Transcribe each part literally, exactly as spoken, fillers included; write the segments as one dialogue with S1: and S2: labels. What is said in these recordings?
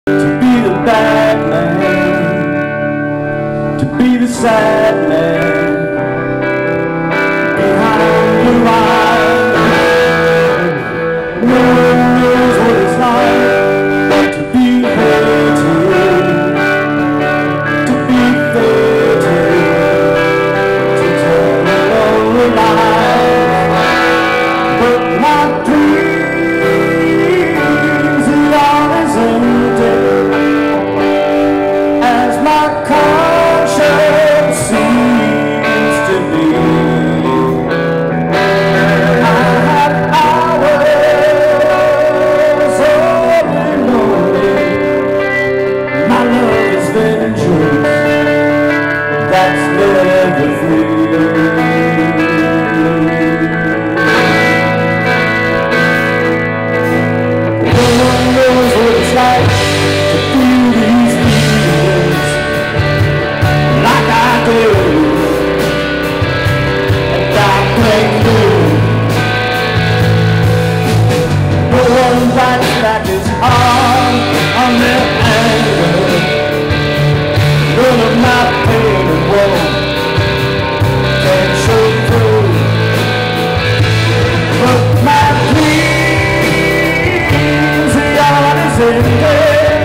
S1: To be the bad man, to be the sad man behind the line. No one knows what it's like to be hated, to be faded, to tell all the lies. But my dreams are always empty, as my conscience seems to be. I have hours only lonely. My love is vengeance that's never free. No one knows what it's like to feel these feelings like I do, and I break through. No one bites back his arm on their anger. None of my pain and woe can show through. But my dreams are yours again,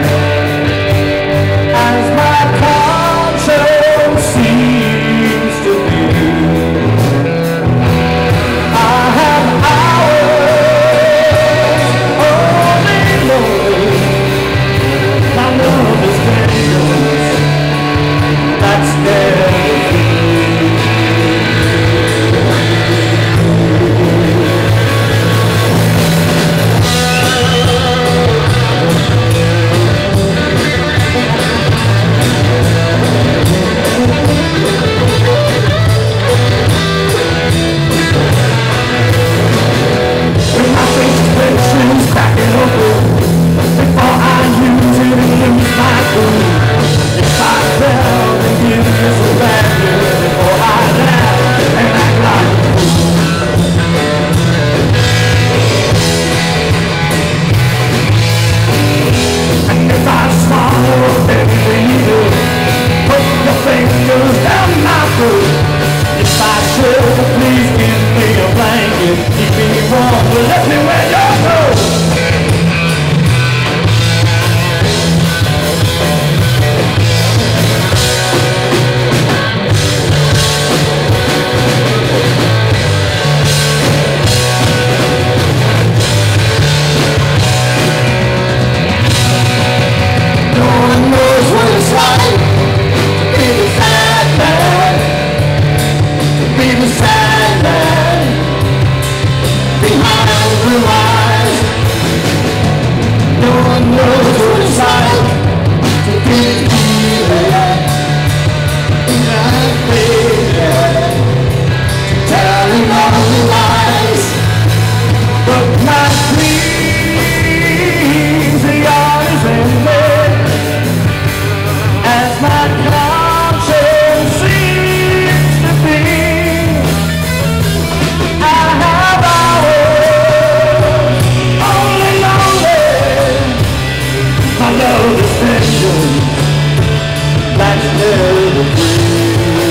S1: as my conscience seems to be. I have hours only lonely. My love is vengeance that's never free. When my suspension's cracking open, before I use it and lose my cool, if I fell and give this a bad news before I laugh and act like a fool. And if I swallow everything you do, put your fingers down my throat. If I should, please give me a blanket, keep me warm, but let me wear your clothes. No one knows what it's like to be the sad man, to be the sad man behind blue eyes. No one knows what it's like to be the healer, not failure, telling all the lies. But my dreams are yours and mine, as my conscience seems to be. I have hours only lonely. My love is vengeance that's never free.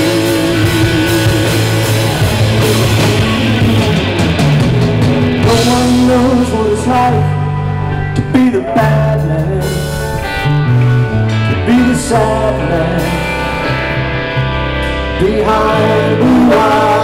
S1: No one knows what it's like to be the bad man, to be the sad man behind blue eyes.